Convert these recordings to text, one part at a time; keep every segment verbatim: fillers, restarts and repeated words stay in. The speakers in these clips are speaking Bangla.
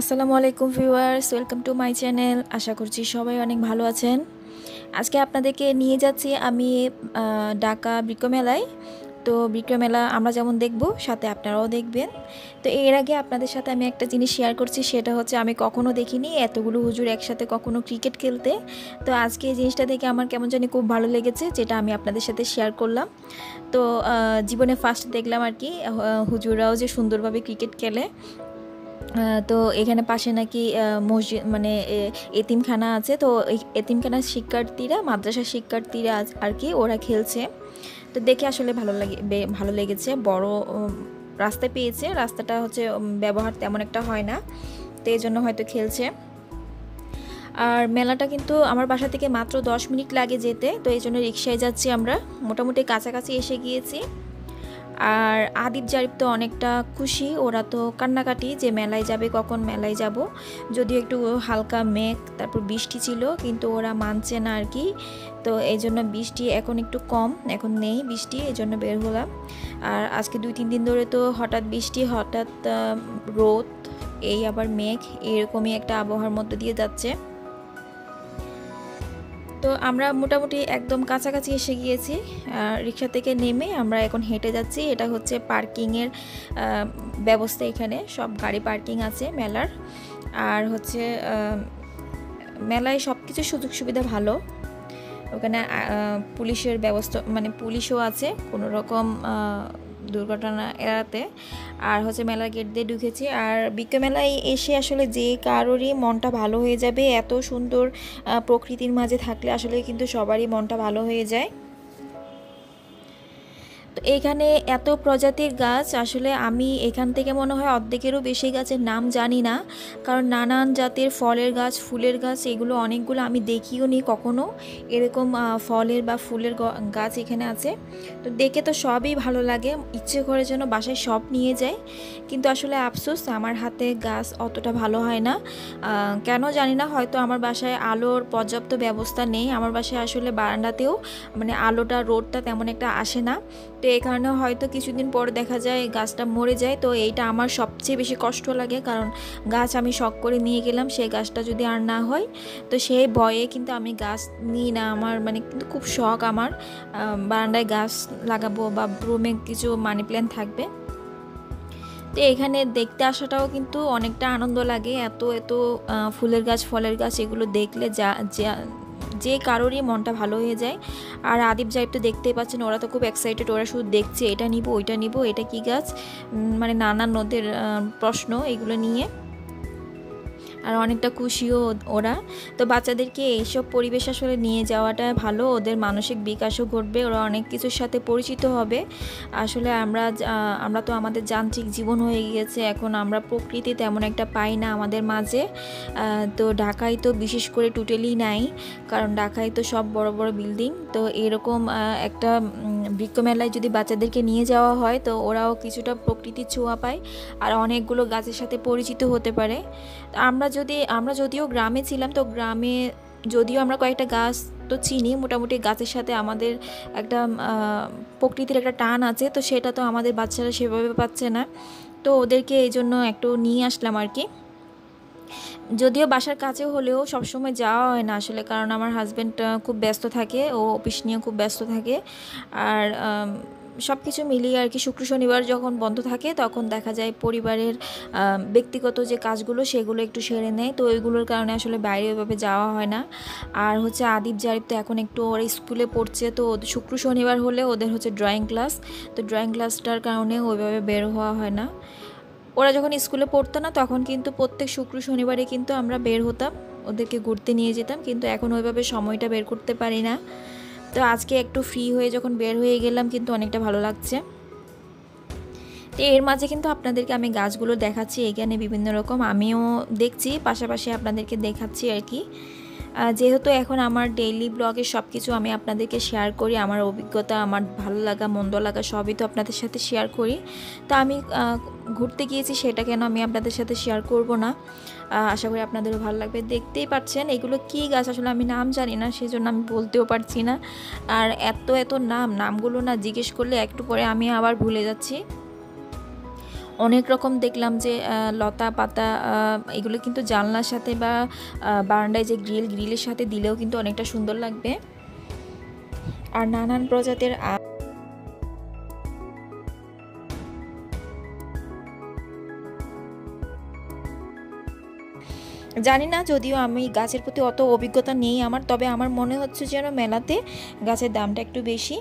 আসসালামু আলাইকুম viewers, welcome to my channel. আশা করছি সবাই অনেক ভালো আছেন। আজকে আপনাদেরকে নিয়ে যাচ্ছি আমি ঢাকা বৃক্ষমেলায়। তো বৃক্ষমেলা আমরা যেমন দেখব, সাথে আপনারাও দেখবেন। তো এর আগে আপনাদের সাথে আমি একটা জিনিস শেয়ার করছি, সেটা হচ্ছে আমি কখনো দেখিনি এতগুলো হুজুর একসাথে কখনো ক্রিকেট খেলতে। তো আজকে এই জিনিসটা দেখে আমার কেমন জানি খুব ভালো লেগেছে, যেটা আমি আপনাদের সাথে শেয়ার করলাম। তো জীবনে ফার্স্ট দেখলাম আর কি, হুজুরাও যে সুন্দরভাবে ক্রিকেট খেলে। তো এখানে পাশে নাকি মসজিদ মানে এতিমখানা আছে। তো এতিমখানার শিক্ষার্থীরা, মাদ্রাসার শিক্ষার্থীরা আর কি, ওরা খেলছে। তো দেখে আসলে ভালো লাগে, ভালো লেগেছে। বড় রাস্তা পেয়েছে, রাস্তাটা হচ্ছে ব্যবহার তেমন একটা হয় না, তো এই জন্য হয়তো খেলছে। আর মেলাটা কিন্তু আমার বাসা থেকে মাত্র দশ মিনিট লাগে যেতে, তো এই জন্য রিক্সায় যাচ্ছি আমরা। মোটামুটি কাছাকাছি এসে গিয়েছি। আর আদিব জারিফ তো অনেকটা খুশি, ওরা তো কান্নাকাটি যে মেলায় যাবে, কখন মেলায় যাব। যদিও একটু হালকা মেঘ, তারপর বৃষ্টি ছিল, কিন্তু ওরা মানছে না আর কি। তো এই জন্য বৃষ্টি এখন একটু কম, এখন নেই বৃষ্টি, এই জন্য বের হলাম। আর আজকে দুই তিন দিন ধরে তো হঠাৎ বৃষ্টি, হঠাৎ রোদ, এই আবার মেঘ, এরকমই একটা আবহাওয়ার মধ্যে দিয়ে যাচ্ছে। তো আমরা মোটামুটি একদম কাছাকাছি এসে গিয়েছি। রিক্সা থেকে নেমে আমরা এখন হেঁটে যাচ্ছি। এটা হচ্ছে পার্কিংয়ের ব্যবস্থা, এখানে সব গাড়ি পার্কিং আছে মেলার। আর হচ্ছে মেলায় সব কিছু সুযোগ সুবিধা ভালো। ওখানে পুলিশের ব্যবস্থা, মানে পুলিশও আছে কোনো রকম দুর্ঘটনা এড়াতে। আর হচ্ছে মেলার গেট দিয়ে ঢুকেছি। আর বৃক্ষমেলায় এসে আসলে যে কারোরই মনটা ভালো হয়ে যাবে, এত সুন্দর প্রকৃতির মাঝে থাকলে আসলে কিন্তু সবারই মনটা ভালো হয়ে যায়। তো এখানে এত প্রজাতির গাছ, আসলে আমি এখান থেকে মনে হয় অর্ধেকেরও বেশি গাছের নাম জানি না, কারণ নানান জাতের ফলের গাছ, ফুলের গাছ, এগুলো অনেকগুলো আমি দেখিও নি কখনো। এরকম ফলের বা ফুলের গাছ এখানে আছে। তো দেখে তো সবই ভালো লাগে, ইচ্ছে করে যেন বাসায় সব নিয়ে যায়। কিন্তু আসলে আফসোস, আমার হাতে গাছ অতটা ভালো হয় না, কেন জানি না। হয়তো আমার বাসায় আলোর পর্যাপ্ত ব্যবস্থা নেই। আমার বাসায় আসলে বারান্দাতেও মানে আলোটা, রোদটা তেমন একটা আসে না। তো এই কারণে হয়তো কিছুদিন পর দেখা যায় গাছটা মরে যায়। তো এইটা আমার সবচেয়ে বেশি কষ্ট লাগে, কারণ গাছ আমি শখ করে নিয়ে গেলাম, সেই গাছটা যদি আর না হয়, তো সেই ভয়ে কিন্তু আমি গাছ নিই না। আমার মানে কিন্তু খুব শখ আমার, বারান্দায় গাছ লাগাবো বা রুমে কিছু মানি প্ল্যান্ট থাকবে। তো এখানে দেখতে আসাটাও কিন্তু অনেকটা আনন্দ লাগে। এত এত ফুলের গাছ, ফলের গাছ, এগুলো দেখলে যা যা যে কারোরই মনটা ভালো হয়ে যায়। আর আদিব জারিফ তো দেখতেই পাচ্ছেন, ওরা তো খুব এক্সাইটেড, ওরা শুধু দেখছে এটা নিব, ওইটা নিব, এটা কি গাছ, মানে নানান নদের প্রশ্ন এগুলো নিয়ে। আর অনেকটা খুশিও ওরা। তো বাচ্চাদেরকে এইসব পরিবেশ আসলে নিয়ে যাওয়াটা ভালো, ওদের মানসিক বিকাশও ঘটবে, ওরা অনেক কিছুর সাথে পরিচিত হবে। আসলে আমরা আমরা তো আমাদের যান্ত্রিক জীবন হয়ে গিয়েছে, এখন আমরা প্রকৃতি তেমন একটা পাই না আমাদের মাঝে। তো ঢাকায় তো বিশেষ করে টোটালি নাই, কারণ ঢাকায় তো সব বড় বড় বিল্ডিং। তো এরকম একটা বৃক্ষমেলায় যদি বাচ্চাদেরকে নিয়ে যাওয়া হয়, তো ওরাও কিছুটা প্রকৃতির ছোঁয়া পায়, আর অনেকগুলো গাছের সাথে পরিচিত হতে পারে। আমরা যদি আমরা যদিও গ্রামে ছিলাম, তো গ্রামে যদিও আমরা কয়েকটা গাছ তো চিনি, মোটামুটি গাছের সাথে আমাদের একটা প্রকৃতির একটা টান আছে, তো সেটা তো আমাদের বাচ্চারা সেভাবে পাচ্ছে না। তো ওদেরকে এই জন্য একটু নিয়ে আসলাম আর কি। যদিও বাসার কাছে হলেও সবসময় যাওয়া হয় না আসলে, কারণ আমার হাজব্যান্ড খুব ব্যস্ত থাকে, ও অফিস নিয়ে খুব ব্যস্ত থাকে। আর সব কিছু মিলিয়ে আর কি, শুক্র শনিবার যখন বন্ধ থাকে তখন দেখা যায় পরিবারের ব্যক্তিগত যে কাজগুলো সেগুলো একটু সেরে নেয়, তো ওইগুলোর কারণে আসলে বাইরে ওইভাবে যাওয়া হয় না। আর হচ্ছে আদিব জারিফ তো এখন একটু ওরা স্কুলে পড়ছে, তো শুক্র শনিবার হলে ওদের হচ্ছে ড্রয়িং ক্লাস, তো ড্রয়িং ক্লাসটার কারণে ওইভাবে বের হওয়া হয় না। ওরা যখন স্কুলে পড়তো না, তখন কিন্তু প্রত্যেক শুক্র শনিবারে কিন্তু আমরা বের হতাম, ওদেরকে ঘুরতে নিয়ে যেতাম, কিন্তু এখন ওইভাবে সময়টা বের করতে পারি না। তো আজকে একটু ফ্রি হয়ে যখন বের হয়ে গেলাম, কিন্তু অনেকটা ভালো লাগছে। তো এর মাঝে কিন্তু আপনাদেরকে আমি গাছগুলো দেখাচ্ছি, এখানে বিভিন্ন রকম আমিও দেখছি, পাশাপাশি আপনাদেরকে দেখাচ্ছি আর কি। যেহেতু এখন আমার ডেইলি ব্লগে সব কিছু আমি আপনাদেরকে শেয়ার করি, আমার অভিজ্ঞতা, আমার ভালো লাগা মন্দ লাগা সবই তো আপনাদের সাথে শেয়ার করি। তা আমি ঘুরতে গিয়েছি, সেটা কেন আমি আপনাদের সাথে শেয়ার করব না। আশা করি আপনাদেরও ভালো লাগবে। দেখতেই পাচ্ছেন এগুলো কি গাছ, আসলে আমি নাম জানি না, সেই জন্য আমি বলতেও পারছি না। আর এত এত নাম, নামগুলো না জিজ্ঞেস করলে একটু পরে আমি আবার ভুলে যাচ্ছি। অনেক রকম দেখলাম যে লতা পাতা এগুলো কিন্তু জানলার সাথে বা বারান্দায় যে গ্রিল গ্রিলের সাথে দিলেও কিন্তু অনেকটা সুন্দর লাগবে। আর নানান প্রজাতির জানি না, যদিও আমি গাছের প্রতি অত অভিজ্ঞতা নেই আমার, তবে আমার মনে হচ্ছে যেন মেলাতে গাছের দামটা একটু বেশি।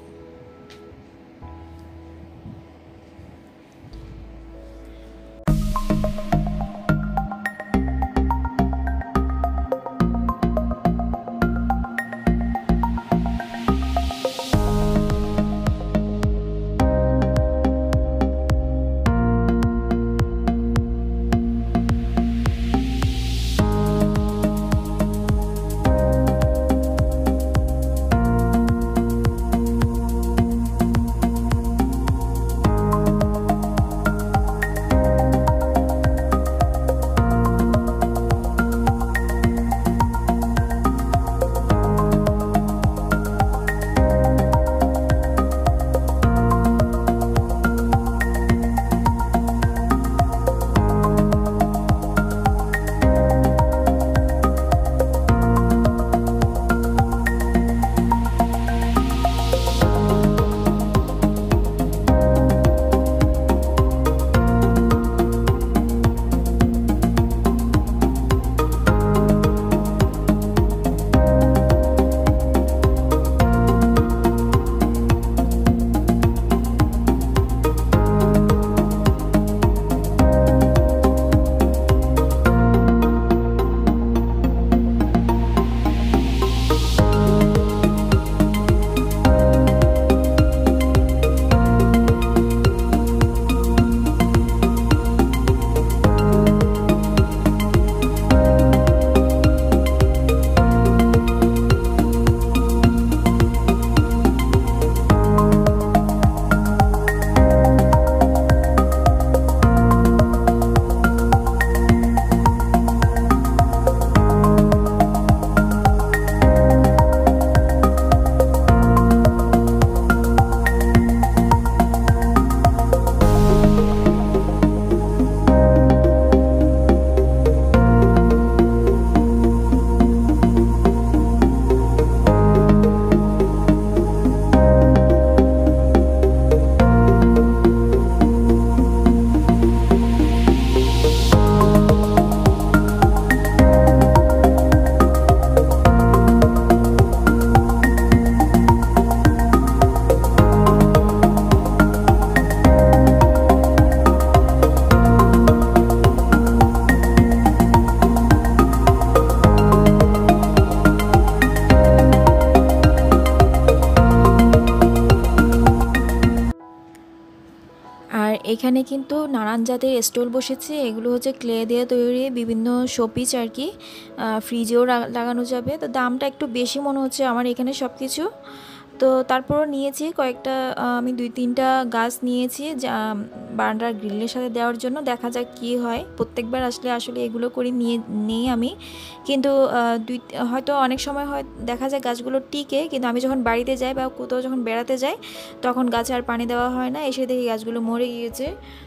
এখানে কিন্তু নানান জাতের স্টল বসেছে। এগুলো হচ্ছে ক্লে দিয়ে তৈরি বিভিন্ন শোপিস আর কি, ফ্রিজেও লাগানো যাবে। তো দামটা একটু বেশি মনে হচ্ছে আমার এখানে সব কিছু। তো তারপরও নিয়েছি কয়েকটা, আমি দুই তিনটা গাছ নিয়েছি যা বারান্দার গ্রিলের সাথে দেওয়ার জন্য। দেখা যাক কি হয়, প্রত্যেকবার আসলে আসলে এগুলো করে নিয়ে নিই আমি, কিন্তু দুই হয়তো অনেক সময় হয় দেখা যায় গাছগুলো টিকে, কিন্তু আমি যখন বাড়িতে যাই বা কোথাও যখন বেড়াতে যাই তখন গাছে আর পানি দেওয়া হয় না, এসে দেখি গাছগুলো মরে গিয়েছে,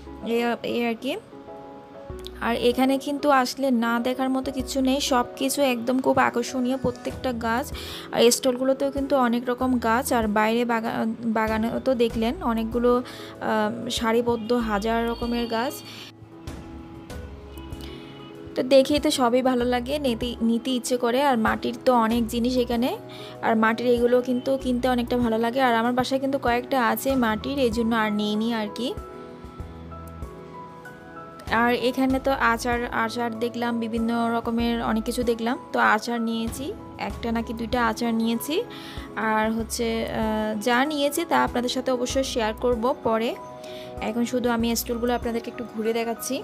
এই আর কি। আর এখানে কিন্তু আসলে না দেখার মতো কিছু নেই, সব কিছু একদম খুব আকর্ষণীয় প্রত্যেকটা গাছ। আর স্টলগুলোতেও কিন্তু অনেক রকম গাছ, আর বাইরে বাগান বাগানেও তো দেখলেন অনেকগুলো সারিবদ্ধ হাজার রকমের গাছ। তো দেখেই তো সবই ভালো লাগে, নিতে নিতে ইচ্ছে করে। আর মাটির তো অনেক জিনিস এখানে, আর মাটির এগুলো কিন্তু কিনতে অনেকটা ভালো লাগে। আর আমার বাসায় কিন্তু কয়েকটা আছে মাটির, এই জন্য আর নিইনি আর কি। আর এখানে তো আচার আচার দেখলাম, বিভিন্ন রকমের অনেক কিছু দেখলাম। তো আচার নিয়েছি, একটা নাকি দুইটা আচার নিয়েছি। আর হচ্ছে যা নিয়েছি তা আপনাদের সাথে অবশ্যই শেয়ার করব পরে। এখন শুধু আমি স্টলগুলো আপনাদেরকে একটু ঘুরে দেখাচ্ছি।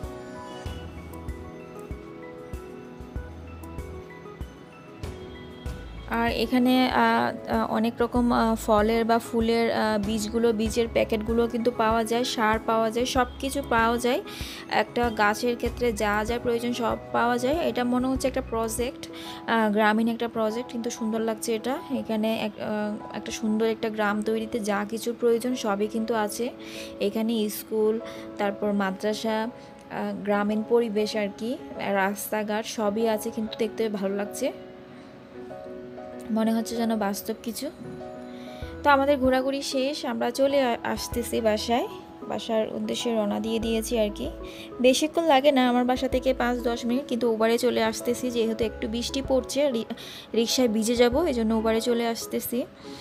আর এখানে অনেক রকম ফলের বা ফুলের বীজগুলো বীজের প্যাকেটগুলো কিন্তু পাওয়া যায়, সার পাওয়া যায়, সব কিছু পাওয়া যায়। একটা গাছের ক্ষেত্রে যা যা প্রয়োজন সব পাওয়া যায়। এটা মনে হচ্ছে একটা প্রজেক্ট, গ্রামীণ একটা প্রজেক্ট, কিন্তু সুন্দর লাগছে এটা। এখানে একটা সুন্দর একটা গ্রাম তৈরিতে যা কিছু প্রয়োজন সবই কিন্তু আছে এখানে। স্কুল, তারপর মাদ্রাসা, গ্রামীণ পরিবেশ আর কি, রাস্তাঘাট সবই আছে, কিন্তু দেখতে ভালো লাগছে, মনে হচ্ছে যেন বাস্তব কিছু। তো আমাদের ঘোরাঘুরি শেষ, আমরা চলে আসতেছি বাসায়, বাসার উদ্দেশ্যে রওনা দিয়ে দিয়েছি আর কি। বেশিক্ষণ লাগে না আমার বাসা থেকে, পাঁচ দশ মিনিট, কিন্তু উবারে চলে আসতেছি যেহেতু একটু বৃষ্টি পড়ছে, রিক্সায় ভিজে যাব, এই জন্য উবারে চলে আসতেছি।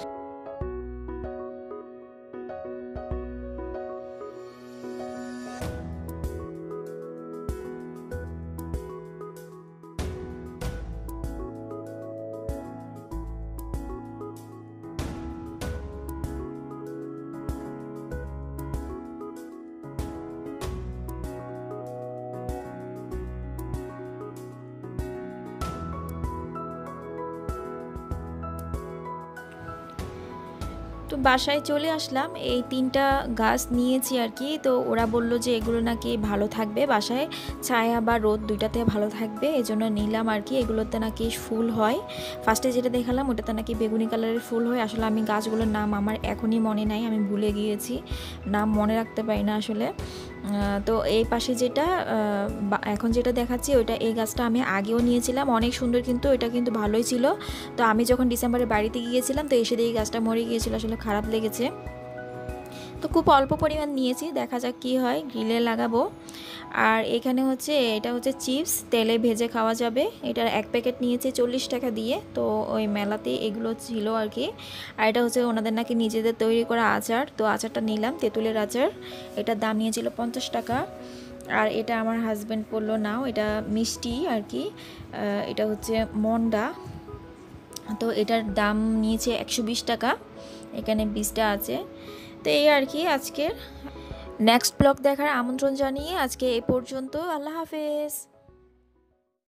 তো বাসায় চলে আসলাম, এই তিনটা গাছ নিয়েছি আর কি। তো ওরা বলল যে এগুলো নাকি ভালো থাকবে বাসায়, ছায়া বা রোদ দুইটাতে ভালো থাকবে, এই জন্য নিলাম আর কি। এগুলোতে নাকি ফুল হয়, ফার্স্টে যেটা দেখালাম ওটাতে নাকি বেগুনি কালারের ফুল হয়। আসলে আমি গাছগুলোর নাম আমার এখনই মনে নাই, আমি ভুলে গিয়েছি, নাম মনে রাখতে পারি না আসলে। তো এই পাশে যেটা এখন যেটা দেখাচ্ছি ওইটা, এই গাছটা আমি আগেও নিয়েছিলাম, অনেক সুন্দর, কিন্তু এটা কিন্তু ভালোই ছিল। তো আমি যখন ডিসেম্বরে বাড়িতে গিয়েছিলাম তো এসে দিয়ে গাছটা মরে গিয়েছিল, আসলে খারাপ লেগেছে। তো খুব অল্প পরিমাণ নিয়েছি, দেখা যাক কি হয়, গ্রিলে লাগাবো। আর এখানে হচ্ছে এটা হচ্ছে চিপস, তেলে ভেজে খাওয়া যাবে, এটার এক প্যাকেট নিয়েছে চল্লিশ টাকা দিয়ে। তো ওই মেলাতে এগুলো ছিল আর কি। আর এটা হচ্ছে ওনাদের নাকি নিজেদের তৈরি করা আচার, তো আচারটা নিলাম, তেঁতুলের আচার, এটার দাম নিয়েছিল পঞ্চাশ টাকা। আর এটা আমার হাজব্যান্ড বললো নাও, এটা মিষ্টি আর কি, এটা হচ্ছে মন্ডা, তো এটার দাম নিয়েছে একশো বিশ টাকা, এখানে বিশটা আছে। তো এই আর কি আজকের। নেক্সট ব্লগ দেখার আমন্ত্রণ জানিয়ে আজকে এই পর্যন্ত, আল্লাহ হাফেজ।